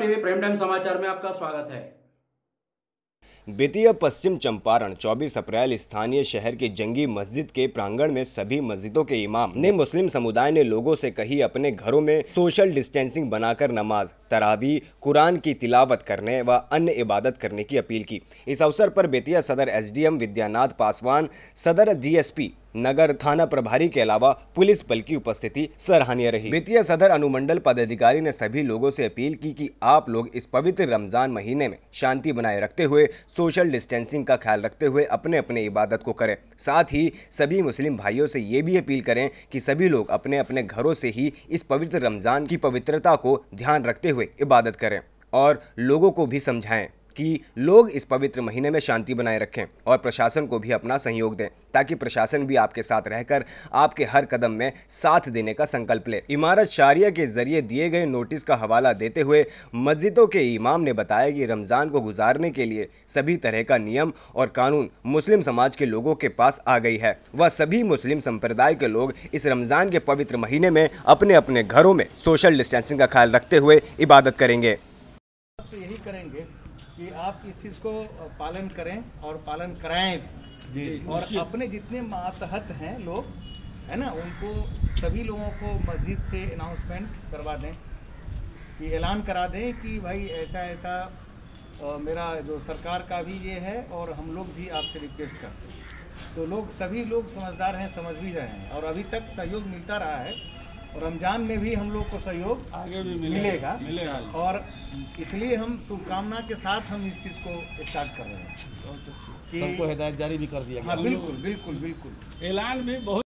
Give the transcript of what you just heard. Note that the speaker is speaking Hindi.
टीवी प्राइम टाइम समाचार में आपका स्वागत है। बेतिया पश्चिम चंपारण 24 अप्रैल स्थानीय शहर की जंगी मस्जिद के प्रांगण में सभी मस्जिदों के इमाम ने मुस्लिम समुदाय ने लोगों से कही अपने घरों में सोशल डिस्टेंसिंग बनाकर नमाज, तरावी, कुरान की तिलावत करने व अन्य इबादत करने की अपील की। इस अवसर पर बेतिया सदर एसडीएम विद्यानाथ पासवान, सदर डीएसपी नगर थाना प्रभारी के अलावा पुलिस बल की उपस्थिति सराहनीय रही। बेतिया सदर अनुमंडल पदाधिकारी ने सभी लोगों से अपील की कि आप लोग इस पवित्र रमजान महीने में शांति बनाए रखते हुए सोशल डिस्टेंसिंग का ख्याल रखते हुए अपने अपने इबादत को करें। साथ ही सभी मुस्लिम भाइयों से ये भी अपील करें कि सभी लोग अपने अपने घरों से ही इस पवित्र रमजान की पवित्रता को ध्यान रखते हुए इबादत करें और लोगों को भी समझाएं कि लोग इस पवित्र महीने में शांति बनाए रखें और प्रशासन को भी अपना सहयोग दें ताकि प्रशासन भी आपके साथ रहकर आपके हर कदम में साथ देने का संकल्प ले। इमारत शारिया के जरिए दिए गए नोटिस का हवाला देते हुए मस्जिदों के इमाम ने बताया कि रमजान को गुजारने के लिए सभी तरह का नियम और कानून मुस्लिम समाज के लोगों के पास आ गई है। वह सभी मुस्लिम संप्रदाय के लोग इस रमजान के पवित्र महीने में अपने अपने घरों में सोशल डिस्टेंसिंग का ख्याल रखते हुए इबादत करेंगे। यही करेंगे कि आप इस चीज़ को पालन करें और पालन कराएं जी। और अपने जितने मातहत हैं लोग है ना, उनको सभी लोगों को मस्जिद से अनाउंसमेंट करवा दें कि ऐलान करा दें कि भाई ऐसा ऐसा मेरा जो सरकार का भी ये है और हम लोग भी आपसे रिक्वेस्ट करते हैं। तो लोग सभी लोग समझदार हैं, समझ भी रहे हैं और अभी तक सहयोग मिलता रहा है और रमजान में भी हम लोग को सहयोग आगे भी मिलेगा और इसलिए हम शुभकामना के साथ हम इस चीज़ को स्टार्ट कर रहे हैं। सबको हिदायत जारी भी कर दिया। हाँ, बिल्कुल बिल्कुल बिल्कुल। ऐलान भी बहुत